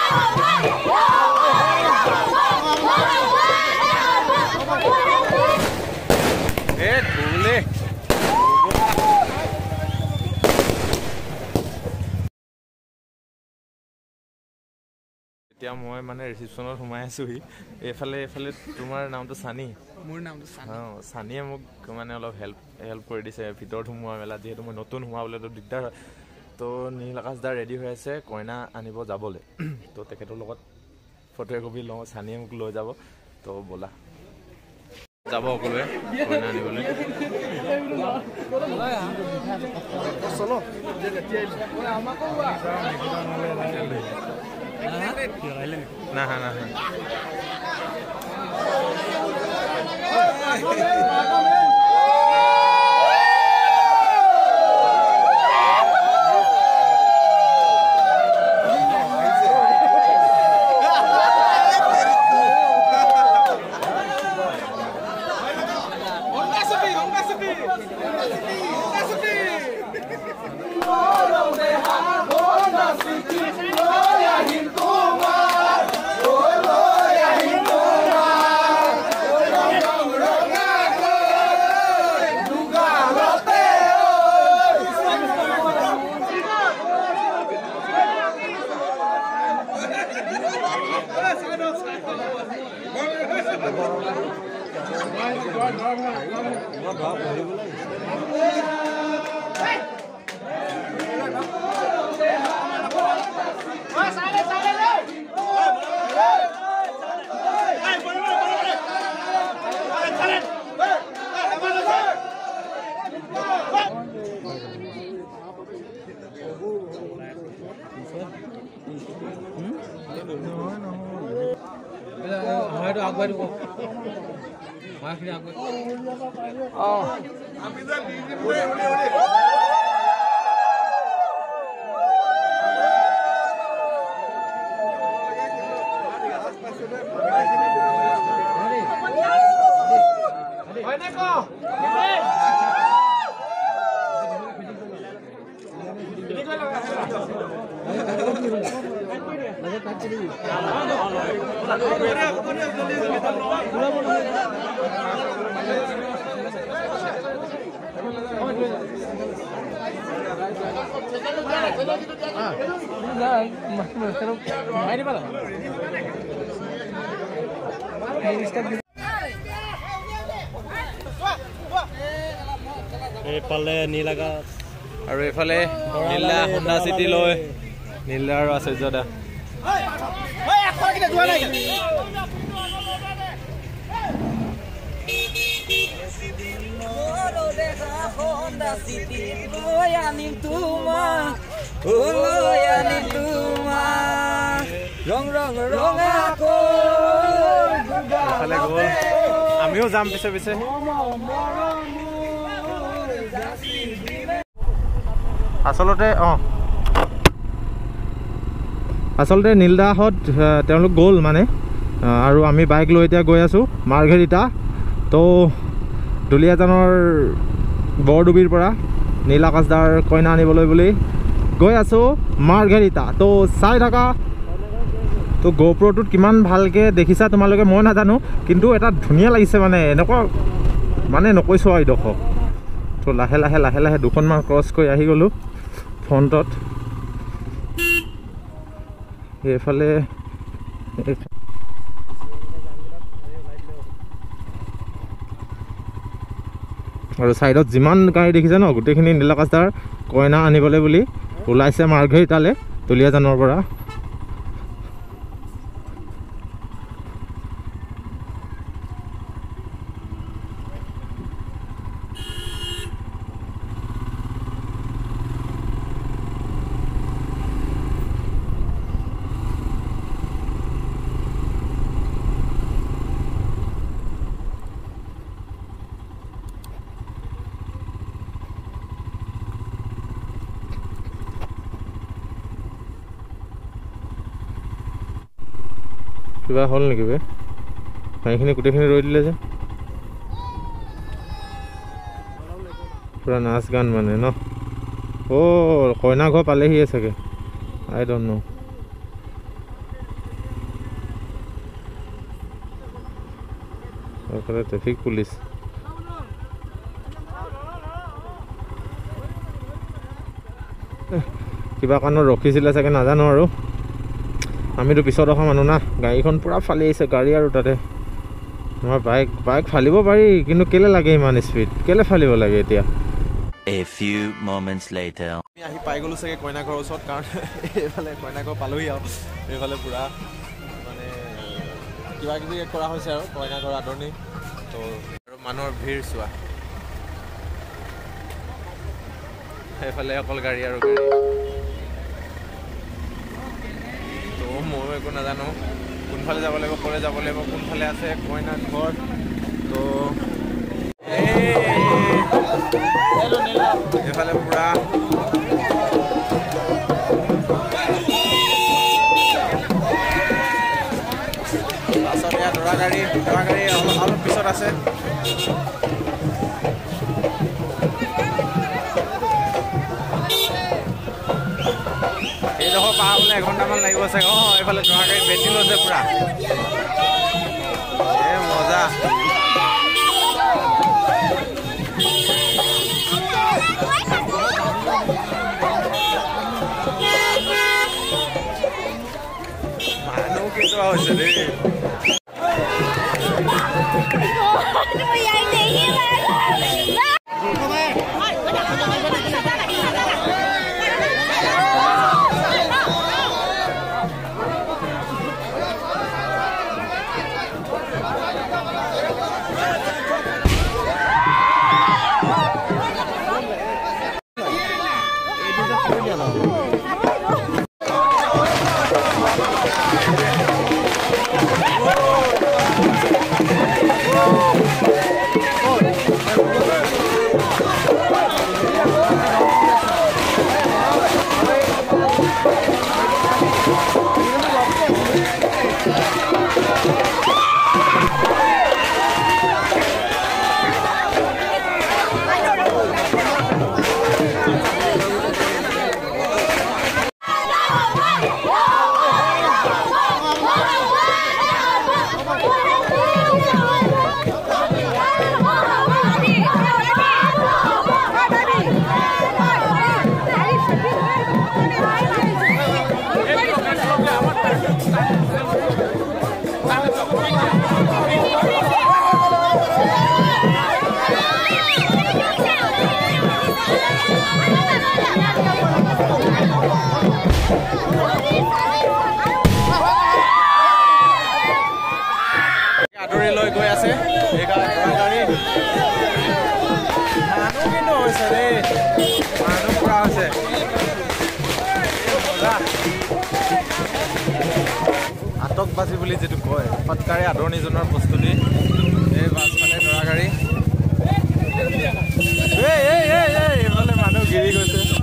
এতিয়া মই মানে ৰিসেপশনত সোমাই আছোহি এফালে তোমাৰ নামটো সানি মোৰ নামটো সানি সানিয়ে মোক মানে অলপ হেল্প কৰি দিছে ভিতৰত সোমোৱা মেলা যেহেতু মই নতুন সোমাবলৈ তো দিগদাৰ হয় তো নীল আকাশ দা ৰেডি হৈ আছে কইনা আনিব যাবলৈ তো তেখেতৰ লগত ফটো একপি লওঁ সানিয়ে মোক লৈ যাব তো বলা যাব সকলোৱে কইনা আনিবলৈ চলো nah এইফালে নীল আকাশ আৰু এইফালে নীলা হোণ্ডা চিটি লৈ নীলা আৰু আচাৰ্য দা আমিও যাম পিছে পিছে আচলতে নীলদাহঁত তেওঁলোক গ'ল মানে আৰু আমি বাইক লৈ এতিয়া গৈ আছোঁ মাৰ্ঘেৰিটা তো দুলীয়াজানৰ বৰডুবিৰ পৰা নীল আকাশ দাৰ কইনা আনিবলৈ বুলি গৈ আছোঁ মাৰ্ঘেৰিটা তো চাই থাকা তো গোপ্ৰটোত কিমান ভালকৈ দেখিছা তোমালোকে মই নাজানো কিন্তু এটা ধুনীয়া লাগিছে মানে এনেকুৱা মানে নকৈছোঁ আৰু এইডোখৰ তো লাহে লাহে দুখনমান ক্ৰছ কৰি আহি গ'লোঁ ফ্ৰণ্টত এইফালে আৰু ছাইডত যিমান গাড়ী দেখিছে ন গোটেইখিনি নীল আকাশ দাৰ কইনা আনিবলৈ বুলি ওলাইছে মাৰ্ঘেৰিটালৈ দুলীয়াজানৰ পৰা কিবা হ'ল নেকি বে সেইখিনি গোটেইখিনি ৰৈ দিলে যে পুৰা নাচ গান মানে ন কইনা ঘৰ পালেহিয়ে চাগে আই ডণ্ট নো এইফালে ট্ৰেফিক পুলিচ কিবা কাৰণত ৰখিছিলে চাগে নাজানো আৰু আমিতো পিছত অহা মানুহ না গাড়ীখন পূৰা ফালি আহিছে গাড়ী আৰু তাতে আমাৰ বাইক ফালিব পাৰি কিন্তু কেলে লাগে ইমান স্পীড কেলে ফালিব লাগে এতিয়া A few moments later. আমি আহি পাই গ'লোঁ চাগে কইনাঘৰৰ ওচৰত কাৰণ এইফালে কইনাঘৰ পালোহি আৰু এইফালে পূৰা মানে কিবা কিবি কৰা হৈছে আৰু কইনাঘৰ আদৰণি তো আৰু মানুহৰ ভিৰ চোৱা সেইফালে অকল গাড়ী আৰু গাড়ী তো ময়ো একো নাজানো কোনফালে যাব লাগিব ক'লে যাব লাগিব কোনফালে আছে কইনাঘৰ তো এইফালে পূৰা পাছত এয়া দৰা গাড়ী অলপ পিছত আছে এইডোখৰ পাৰ হ'বলৈ এঘণ্টামান লাগিব চাগে অঁ এইফালে দৰা গাড়ী বেছি লৈছে পূৰা এই মজা মানুহ কেইটা হৈছে দেই আদৰি লৈ গৈ আছে গাড়ী মানুহ কিন্তু হৈছে দেই মানুহ পুৰা হৈছে আতকবাজি বুলি যিটো কয় সৎকাৰে আদৰণি জনোৱাৰ প্ৰস্তুতি এই বাছখনে দৰা গাড়ী এইফালে মানুহ গিৰি গৈছে